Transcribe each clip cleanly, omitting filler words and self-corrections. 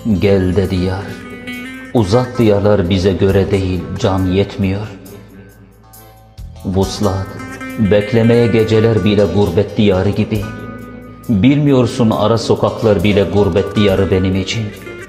Gel dedi yar. Uzak diyarlar bize göre değil, can yetmiyor. Vuslat, beklemeye geceler bile gurbet diyarı gibi. Bilmiyorsun ara sokaklar bile gurbet diyarı benim için.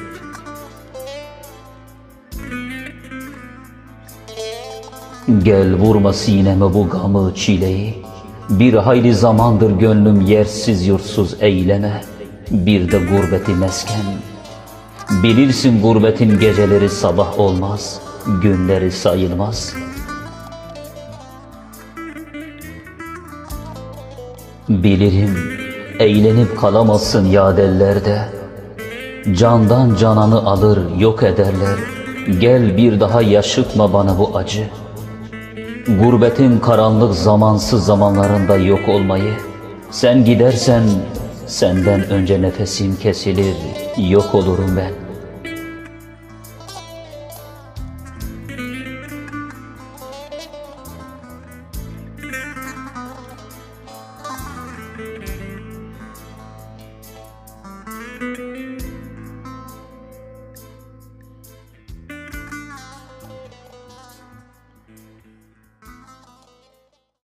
Gel vurma sineme bu gamı çileyi. Bir hayli zamandır gönlüm yersiz yurtsuz eyleme. Bir de gurbeti mesken. Bilirsin gurbetin geceleri sabah olmaz, günleri sayılmaz. Bilirim eğlenip kalamazsın yadellerde. Candan cananı alır yok ederler. Gel bir daha yaşıtma bana bu acı. Gurbetin karanlık zamansız zamanlarında yok olmayı. Sen gidersen senden önce nefesim kesilir, yok olurum ben.